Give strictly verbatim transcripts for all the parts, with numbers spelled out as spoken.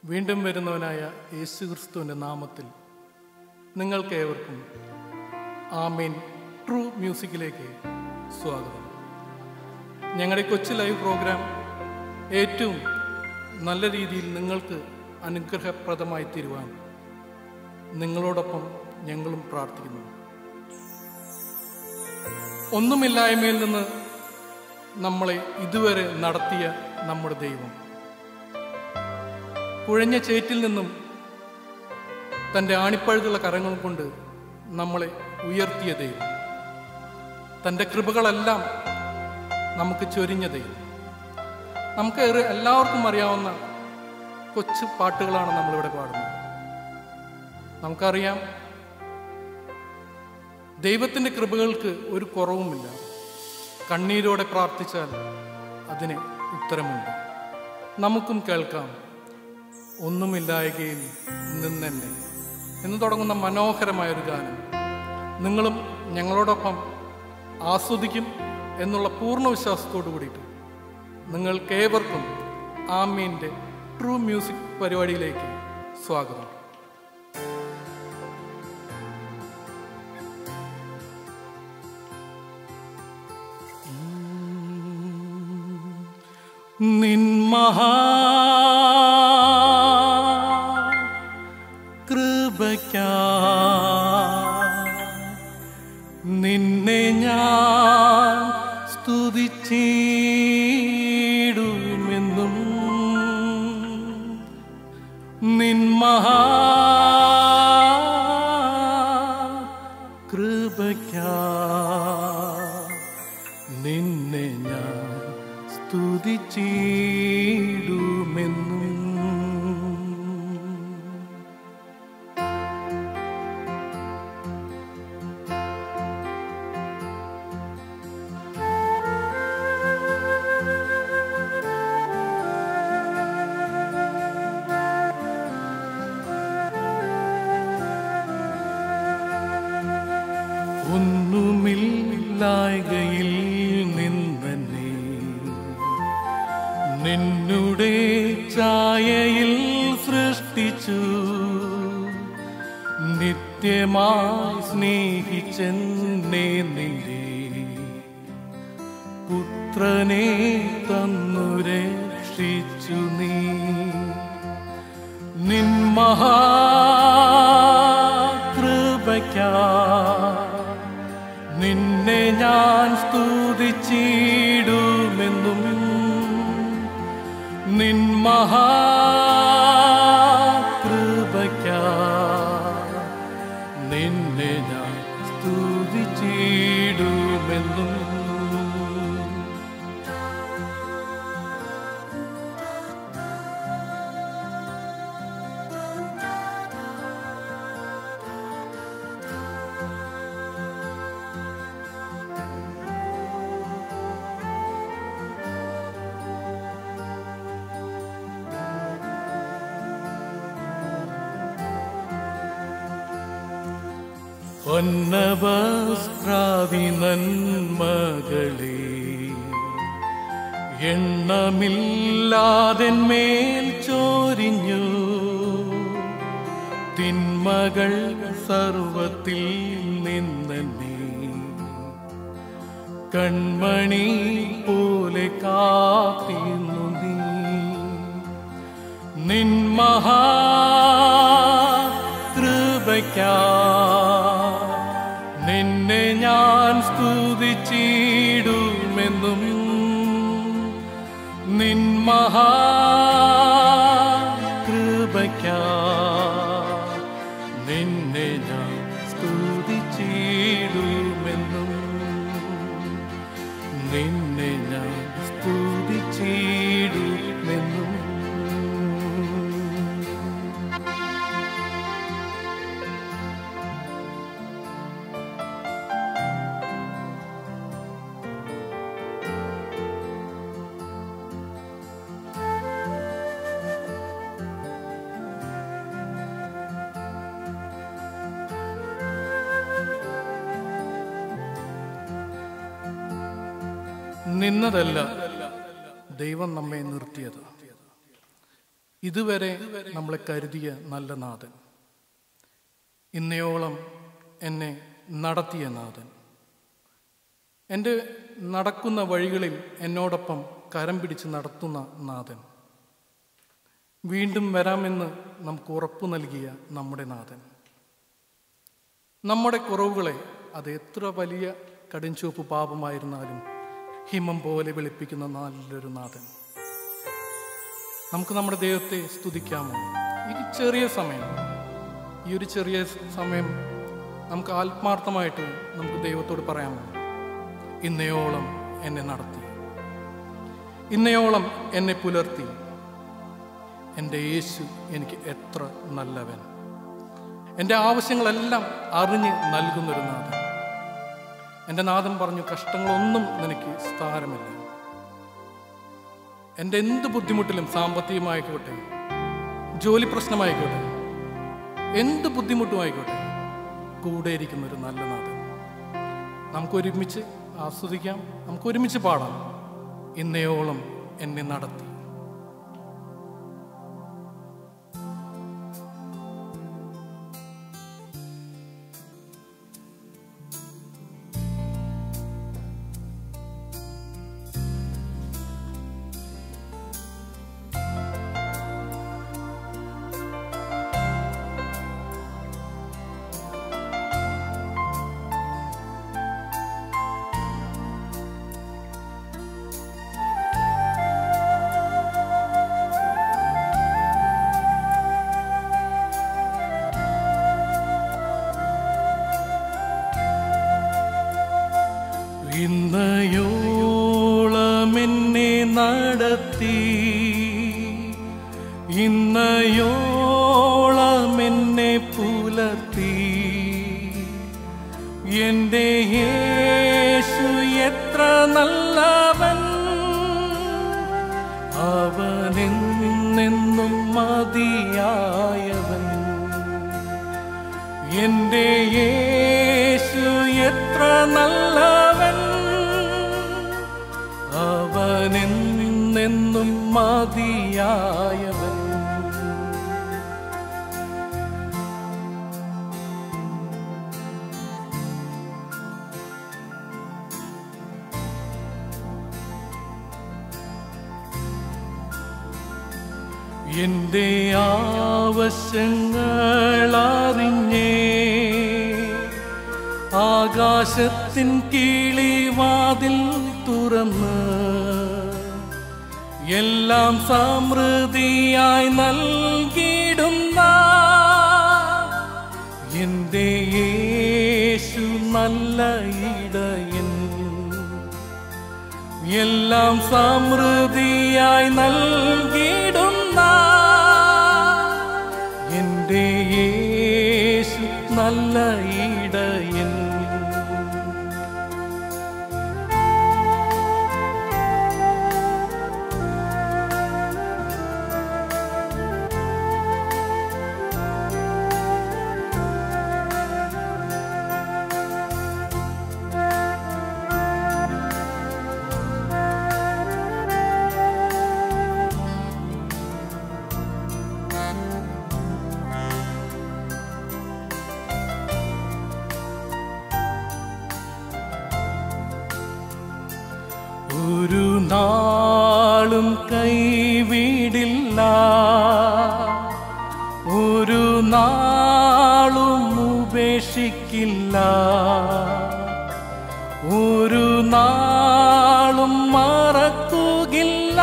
വീണ്ടും വരുന്നവനായ യേശുക്രിസ്തുവിൻ്റെ നാമത്തിൽ നിങ്ങൾക്കേവർക്കും ആമേൻ ട്രൂ മ്യൂസിക്കിലേക്ക് സ്വാഗതം. ഞങ്ങളുടെ കൊച്ചു ലൈവ് പ്രോഗ്രാം ഏറ്റവും നല്ല രീതിയിൽ നിങ്ങൾക്ക് അനുഗ്രഹപ്രദമായി തീരുവാൻ നിങ്ങളോടൊപ്പം ഞങ്ങളും പ്രാർത്ഥിക്കുന്നു. ഒന്നുമില്ലായ്മയിൽ നിന്ന് നമ്മളെ ഇതുവരെ നടത്തിയ നമ്മുടെ ദൈവം, കുഴഞ്ഞ ചേറ്റിൽ നിന്നും തൻ്റെ ആണിപ്പഴുതുള്ള കരങ്ങൾ കൊണ്ട് നമ്മളെ ഉയർത്തിയ ദൈവം, തൻ്റെ കൃപകളെല്ലാം നമുക്ക് ചൊരിഞ്ഞ ദൈവം. നമുക്ക് എല്ലാവർക്കും അറിയാവുന്ന കൊച്ചു പാട്ടുകളാണ് നമ്മളിവിടെ പാടുന്നത്. നമുക്കറിയാം, ദൈവത്തിൻ്റെ കൃപകൾക്ക് ഒരു കുറവുമില്ല. കണ്ണീരോടെ പ്രാർത്ഥിച്ചാൽ അതിന് ഉത്തരമുണ്ട്. നമുക്കും കേൾക്കാം, ഒന്നുമില്ലായ്കയിൽ നിന്നെന്നെ എന്ന് തുടങ്ങുന്ന മനോഹരമായൊരു ഗാനം നിങ്ങളും ഞങ്ങളോടൊപ്പം ആസ്വദിക്കും എന്നുള്ള പൂർണ്ണ വിശ്വാസത്തോടു കൂടിയിട്ട് നിങ്ങൾക്കേവർക്കും ആമീൻ്റെ ട്രൂ മ്യൂസിക് പരിപാടിയിലേക്ക് സ്വാഗതം. നിൻ മഹാ നിന്നെ ഞാൻ സ്തുതിച്ചിടുമെന്നും, നിൻ മഹാ കൃപയ്ക്കായി നിന്നെ ഞാൻ സ്തുതിച്ചിടുമെന്നും. ഒന്നുമില്ലായ്കയിൽ നിന്നെ നിന്നുടെ ഛായയിൽ സൃഷ്ടിച്ചു, നിത്യമായി സ്നേഹിച്ചെന്നെ നിന്റെ പുത്രനെ തന്നു രക്ഷിച്ചു. നീ നിൻ മഹാകൃപയ്ക്കായി നിന്നെ ഞാൻ സ്തുതിച്ചിടുമെന്നും, നിൻ മഹാകൃപയ്ക്കായി നിന്നെ ഞാൻ സ്തുതിച്ചിടുമെന്നും. പൊന്നവസ്ത്രാദി നന്മകളെ എണ്ണമില്ലാതെന്മേൽ ചോരിഞ്ഞു, തിന്മകൾ സർവത്തിൽ നിന്നെ കൺമണി പോലെ കാത്തിരുന്നു. നീ നിൻ മഹാകൃപയ്ക്കായി നിന്നെ ഞാൻ സ്തുതിച്ചിടുമെന്നും, നിൻ മഹാകൃപയ്ക്കായി നിന്നെ ഞാൻ സ്തുതിച്ചിടുമെന്നും, നിന്നെ ഞാൻ സ്തുതിച്ചിടുമെന്നും. നിന്നതല്ല ദൈവം നമ്മെ നിർത്തിയത്. ഇതുവരെ നമ്മളെ കരുതിയ നല്ല നാഥൻ, ഇന്നയോളം എന്നെ നടത്തിയ നാഥൻ, എൻ്റെ നടക്കുന്ന വഴികളിൽ എന്നോടൊപ്പം കരം പിടിച്ച് നടത്തുന്ന നാഥൻ, വീണ്ടും വരാമെന്ന് നമുക്ക് ഉറപ്പു നൽകിയ നമ്മുടെ നാഥൻ, നമ്മുടെ കുറവുകളെ അത് എത്ര വലിയ കടുംചുവപ്പ് പാപമായിരുന്നാലും ഹിമം പോലെ വെളുപ്പിക്കുന്ന നല്ലൊരു നാഥൻ. നമുക്ക് നമ്മുടെ ദൈവത്തെ സ്തുതിക്കാമോ? ഈ ചെറിയ സമയം, ഈ ഒരു ചെറിയ സമയം നമുക്ക് ആത്മാർത്ഥമായിട്ട് നമുക്ക് ദൈവത്തോട് പറയാമോ? ഇന്നയോളം എന്നെ നടത്തി, ഇന്നയോളം എന്നെ പുലർത്തി, എൻ്റെ യേശു എനിക്ക് എത്ര നല്ലവൻ, എൻ്റെ ആവശ്യങ്ങളെല്ലാം അറിഞ്ഞ് നൽകുന്നൊരു നാഥൻ. എൻ്റെ നാഥൻ പറഞ്ഞു, കഷ്ടങ്ങളൊന്നും നിനക്ക് സ്ഥാനമില്ല. എൻ്റെ എന്ത് ബുദ്ധിമുട്ടിലും, സാമ്പത്തികമായിക്കോട്ടെ, ജോലി പ്രശ്നമായിക്കോട്ടെ, എന്ത് ബുദ്ധിമുട്ടുമായിക്കോട്ടെ, കൂടെ ഇരിക്കുന്നൊരു നല്ല നാഥൻ. നമുക്കൊരുമിച്ച് ആസ്വദിക്കാം, നമുക്കൊരുമിച്ച് പാടാം. ഇന്നയോളം എന്നെ നടത്തി. ഇന്നയോളം എന്നെ നടത്തി, ഇന്നയോളം എന്നെ പുലർത്തി, എൻ്റെ യേശു എത്ര നല്ലവൻ, അവനെന്നെന്നും മതിയായവൻ. എൻ്റെ യേശു എത്ര നല്ലവൻ, അവനെന്നെന്നും മതിയായവൻ. എൻ്റെ ആവശ്യങ്ങൾ അറിഞ്ഞേ ആകാശത്തിൻ കിളിവാതിൽ തുറന്ന് എല്ലാം സമൃദ്ധിയായി നൽകിയിടുന്ന എൻ്റെ യേശു നല്ല ഇടയൻ, എല്ലാം സമൃദ്ധിയായി നൽകിയിടുന്ന എൻ്റെ യേശു നല്ല ഇടയൻ. ഒരു നാളും കൈവിടില്ല, ഒരു നാളും ഉപേക്ഷിക്കില്ല, ഒരു നാളും മറക്കുകയില്ല.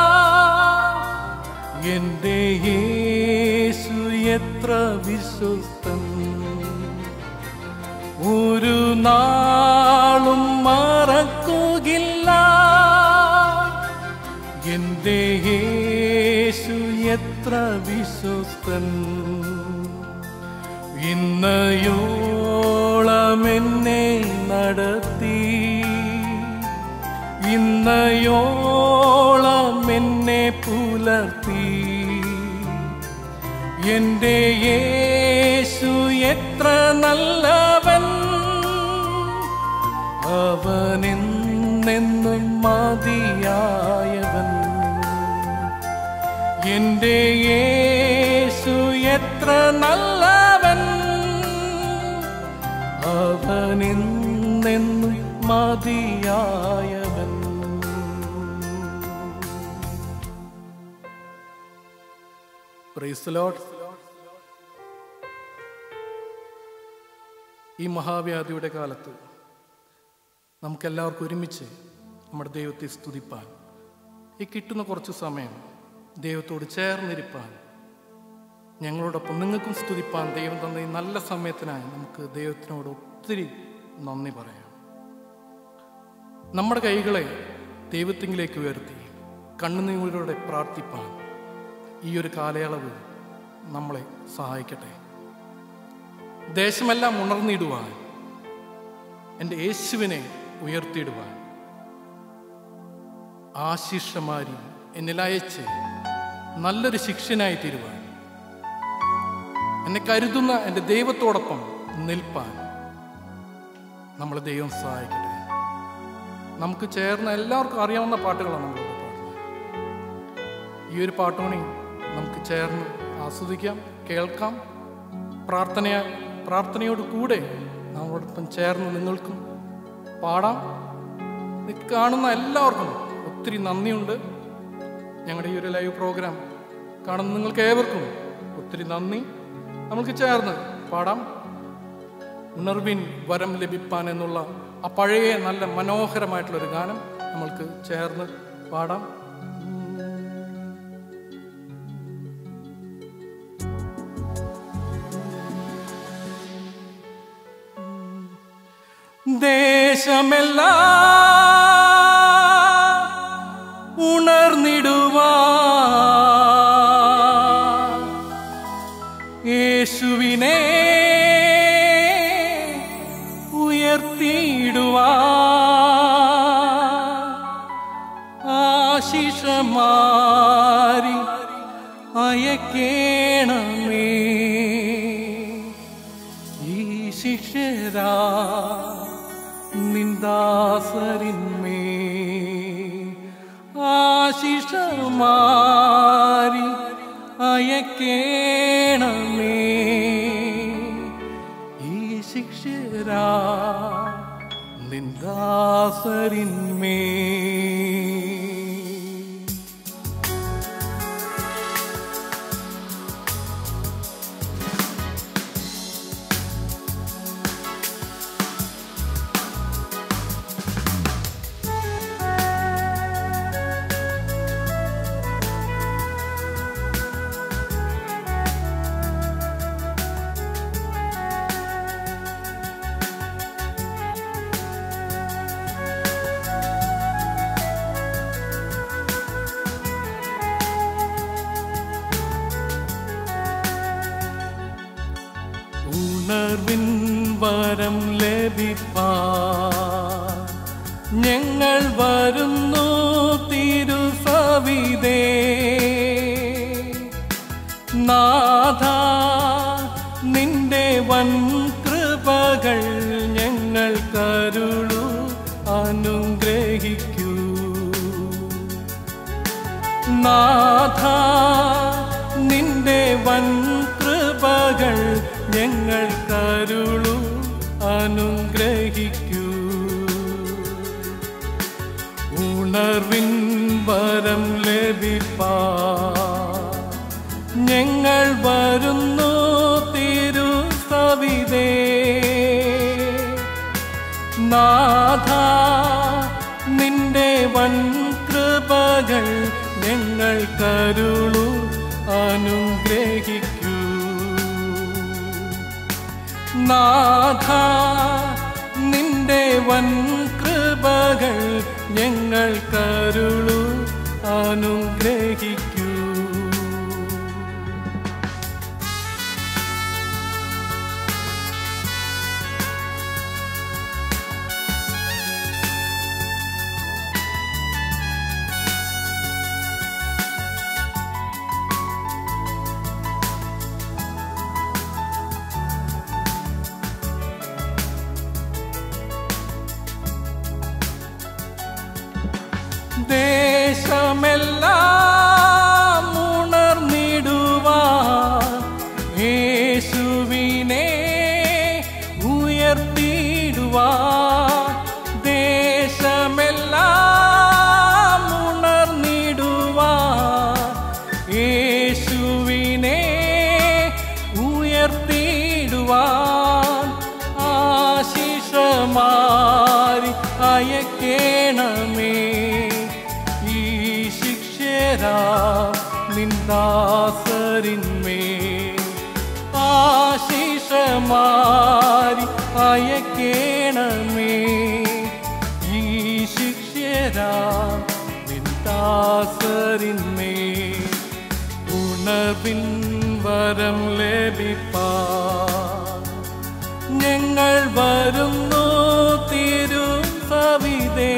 എൻ്റെ യേശു എത്ര വിശ്വസ്തൻ, ഒരു നാളും മറക്കുകയില്ല. എൻ്റെ യേശു എത്ര വിശ്വസ്തൻ, ഇന്നയോളം എന്നെ നടത്തി, ഇന്നയോളം എന്നെ പുലർത്തി. എൻ്റെ യേശു എത്ര നല്ലവൻ, അവനെന്നെന്നും മതിയായവൻ. എൻ്റെ യേശു എത്ര നല്ലവൻ, അവനെന്നെന്നും മതിയായവൻ. Praise the Lord. ഈ മഹാവ്യാധിയുടെ കാലത്ത് നമുക്കെല്ലാവർക്കും ഒരുമിച്ച് നമ്മുടെ ദൈവത്തെ സ്തുതിപ്പാൻ, ഈ കിട്ടുന്ന കുറച്ച് സമയം ദൈവത്തോട് ചേർന്നിരിപ്പാൻ, ഞങ്ങളോടൊപ്പം നിങ്ങൾക്കും സ്തുതിപ്പാൻ ദൈവം തന്ന ഈ നല്ല സമയത്തിനായി നമുക്ക് ദൈവത്തിനോട് ഒത്തിരി നന്ദി പറയാം. നമ്മുടെ കൈകളെ ദൈവത്തിങ്കിലേക്ക് ഉയർത്തി കണ്ണുനീരോടെ പ്രാർത്ഥിപ്പാൻ ഈ ഒരു കാലയളവ് നമ്മളെ സഹായിക്കട്ടെ. ദേശമെല്ലാം ഉണർന്നിടുവാൻ, എൻ്റെ യേശുവിനെ ഉയർത്തിയിടുവാൻ ആശിഷമാരി എന്നിലയച്ച് നല്ലൊരു ശിക്ഷനായി തീരുവാൻ, എന്നെ കരുതുന്ന എൻ്റെ ദൈവത്തോടൊപ്പം നിൽപ്പാൻ നമ്മളെ ദൈവം സഹായിക്കട്ടെ. നമുക്ക് ചേർന്ന എല്ലാവർക്കും അറിയാവുന്ന പാട്ടുകളാണ് നമ്മളിവിടെ പാടുന്നത്. ഈ ഒരു പാട്ടുമണി നമുക്ക് ചേർന്ന് ആസ്വദിക്കാം, കേൾക്കാം. പ്രാർത്ഥനയ പ്രാർത്ഥനയോട് കൂടെ നമ്മളോടൊപ്പം ചേർന്ന് നിങ്ങൾക്കും പാടാം. കാണുന്ന എല്ലാവർക്കും ഒത്തിരി നന്ദിയുണ്ട്. ഞങ്ങളുടെ ഈ ഒരു ലൈവ് പ്രോഗ്രാം കാണുന്ന നിങ്ങൾക്ക് ഏവർക്കും ഒത്തിരി നന്ദി. നമുക്ക് ചേർന്ന് പാടാം. ഉണർവിൻ വരം ലഭിപ്പാൻ എന്നുള്ള ആ പഴയ നല്ല മനോഹരമായിട്ടുള്ളൊരു ഗാനം നമ്മൾക്ക് ചേർന്ന് പാടാം. ദേശമെല്ലാം ഉണർന്നിടുവാൻ, യേശുവിനെ ഉയർത്തിയിടുവാൻ, ആശിഷമാരി അയക്കേണമേ ഈ ശിക്ഷരാ നിന്ദാസരിന്മേ, ആശിഷമാരി അയക്കേണമേ ഈ ശിക്ഷരാ നിന്ദാസരിന്മേ. ഉണർവിൻ വരം ലഭിപ്പാൻ ഞങ്ങൾ വരുന്നു തിരുസവിധേ. നാഥാ നിന്റെ വൻ കൃപകൾ ഞങ്ങൾ കരുളു അനുഗ്രഹിക്കൂ. നാഥാ നിന്റെ വൻ കൃപകൾ ഞങ്ങൾ കരുളു അനുഗ്രഹിക്കൂ. ഉണർവിൻ വരം ലഭിപ്പാൻ ഞങ്ങൾ വരുന്നു തിരുസവിധേ. നാഥാ നിന്റെ വൻ കൃപകൾ ഞങ്ങൾ കരുളു അനുഗ്രഹിക്കൂ. നാഥാ നിന്റെ വൻ കൃപകൾ ഞങ്ങൾ കരുളു അനുഗ്രഹിക്കൂ. ദേശമെല്ലാം നിന്ദാസരിന്മേൽ ആശിഷമാരി അയക്കേണമേ. ഈ ശിഷ്യരാ നിന്ദാസരിന്മേൽ ഉണർവിൻ വരം ലഭിപ്പാൻ ഞങ്ങൾ വരുന്നു തിരുസവിധേ.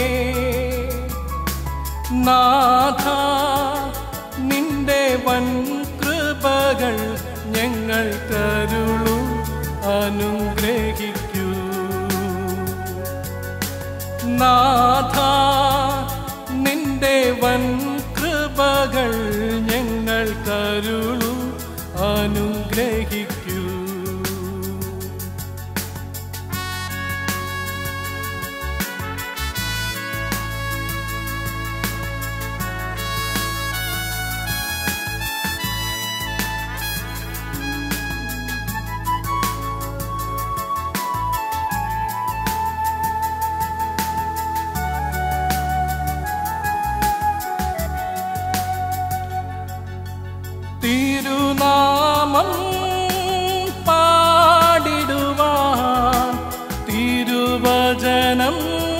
നാഥ നിന്റെ വൻ കൃപകൾ ഞങ്ങൾ കരുളു അനുഗ്രഹിക്കൂ. നാഥ നിന്റെ വൻ കൃപകൾ ഞങ്ങൾ കരുളു അനുഗ്രഹിക്കൂ. തിരുനാമം പാടിടുവാൻ തിരുവചനം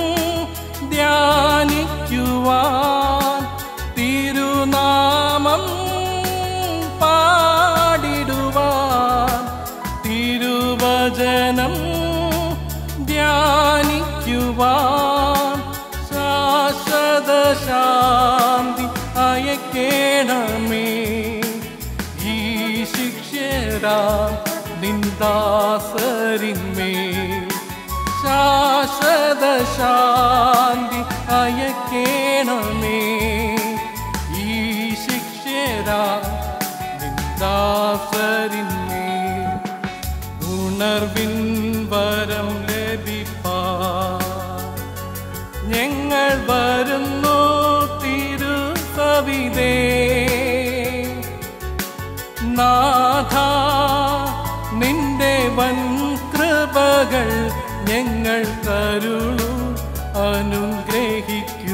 ധ്യാനിക്കുവാൻ. തിരുനാമം പാടിടുവാൻ തിരുവചനം ധ്യാനിക്കുവാൻ. ശാശ്വത ശാന്തി അയക്കേണമേ. നിന്ദാസരിന്മേൽ ശാശ്വത ശാന്തി അയക്കേണമേ. ഈ ശിഷ്യരാ നിന്ദാസരിന്മേൽ ഉണർവിൻ വരം ലഭിപ്പാൻ ഞങ്ങൾ വരുന്നു തിരുസവിധേ. നാഥ നിന്റെ വൻ കൃപകൾ ഞങ്ങൾ കരുളു അനുഗ്രഹിക്കൂ.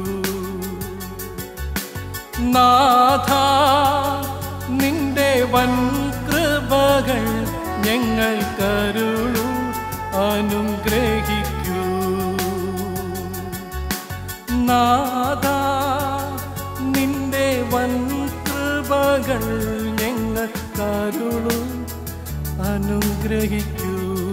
നാഥ നിന്റെ വൻ കൃപകൾ ഞങ്ങൾ കരുളു അനുഗ്രഹിക്കൂ. നാഥ നിന്റെ വൻ കൃപകൾ ഞങ്ങൾ കരുളു അനുഗ്രഹിക്കൂ.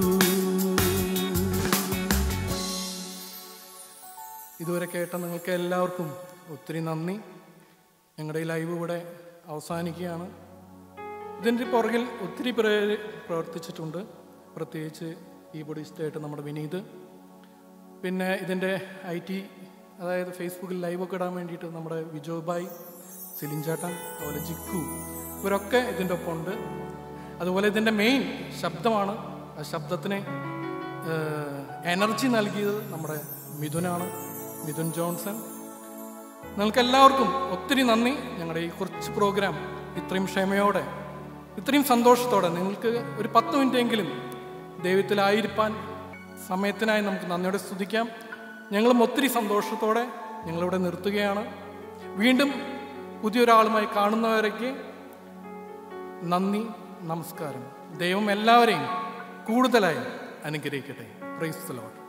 ഇതുവരെ കേട്ട നിങ്ങൾക്ക് എല്ലാവർക്കും ഒത്തിരി നന്ദി. ഞങ്ങളുടെ ഈ ലൈവ് ഇവിടെ അവസാനിക്കുകയാണ്. ഇതിൻ്റെ പുറകിൽ ഒത്തിരി പേര് പ്രവർത്തിച്ചിട്ടുണ്ട്, പ്രത്യേകിച്ച് കീബോർഡിസ്റ്റായിട്ട് നമ്മുടെ വിനീത്, പിന്നെ ഇതിൻ്റെ ഐ ടി അതായത് ഫേസ്ബുക്കിൽ ലൈവൊക്കെ ഇടാൻ വേണ്ടിയിട്ട് നമ്മുടെ വിജോബായ്, സിലിഞ്ചാട്ടൻ, അതുപോലെ ജിക്കു, ഇവരൊക്കെ ഇതിൻ്റെ ഒപ്പം ഉണ്ട്. അതുപോലെ ഇതിൻ്റെ മെയിൻ ശബ്ദമാണ്. ആ ശബ്ദത്തിന് എനർജി നൽകിയത് നമ്മുടെ മിഥുനാണ്, മിഥുൻ ജോൺസൺ. നിങ്ങൾക്കെല്ലാവർക്കും ഒത്തിരി നന്ദി. ഞങ്ങളുടെ ഈ കുറച്ച് പ്രോഗ്രാം ഇത്രയും ക്ഷമയോടെ ഇത്രയും സന്തോഷത്തോടെ നിങ്ങൾക്ക് ഒരു പത്ത് മിനിറ്റെങ്കിലും ദൈവത്തിലായിരിക്കാൻ സമയത്തിനായി നമുക്ക് നന്ദിയോടെ സ്തുതിക്കാം. ഞങ്ങളും ഒത്തിരി സന്തോഷത്തോടെ ഞങ്ങളിവിടെ നിർത്തുകയാണ്. വീണ്ടും പുതിയൊരാളുമായി കാണുന്നവരേക്ക് നന്ദി, നമസ്കാരം. ദൈവം എല്ലാവരെയും കൂടുതലായി അനുഗ്രഹിക്കട്ടെ. Praise the Lord.